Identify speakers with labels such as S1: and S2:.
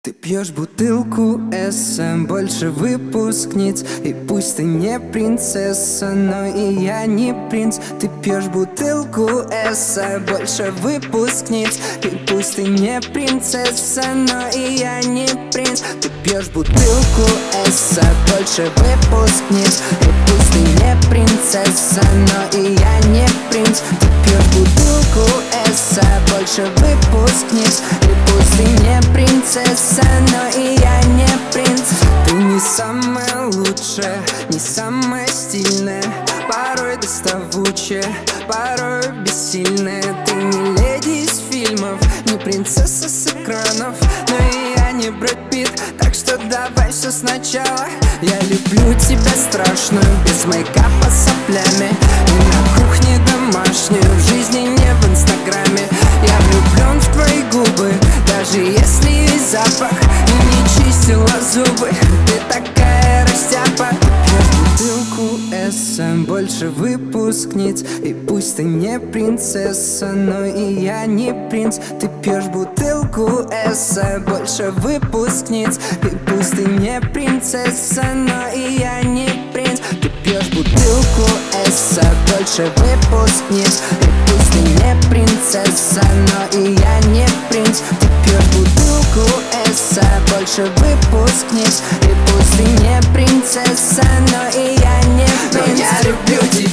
S1: Ты пьешь бутылку эссе, больше выпускниц. И пусть ты не принцесса, но и я не принц. Ты пьешь бутылку эссе, больше выпускниц. И пусть ты не принцесса, но и я не принц. Ты пьешь бутылку эссе, больше выпускниц. И пусть ты не принцесса, но и я не принц. Ты пьешь бутылку эссе, больше выпускниц. И пусть ты не принцесса, но и я не принц. Ты не самая лучшая, не самая стильная, порой доставучая, порой бессильная. Ты не леди из фильмов, не принцесса с экранов, но и я не Брэд Питт, так что давай все сначала. Я люблю тебя страшную, без мейкапа с соплями, и на кухне домашнюю, в жизни не в инстаграме. Я влюблен в твои губы, даже если есть запах, и не чистила зубы. Ты такая растяпа. Пьешь бутылку эссе, больше выпускниц. И пусть ты не принцесса, но и я не принц. Ты пьешь бутылку эссе, больше выпускниц. И пусть ты не принцесса, но и я не принц. Ты пьешь бутылку эссе, больше выпускниц. И пусть ты не принцесса, но и я не принц. Ты пьешь бутылку эссе, больше выпускниц. И пусть ты не принцесса, но и я не принц. Но я люблю тебя.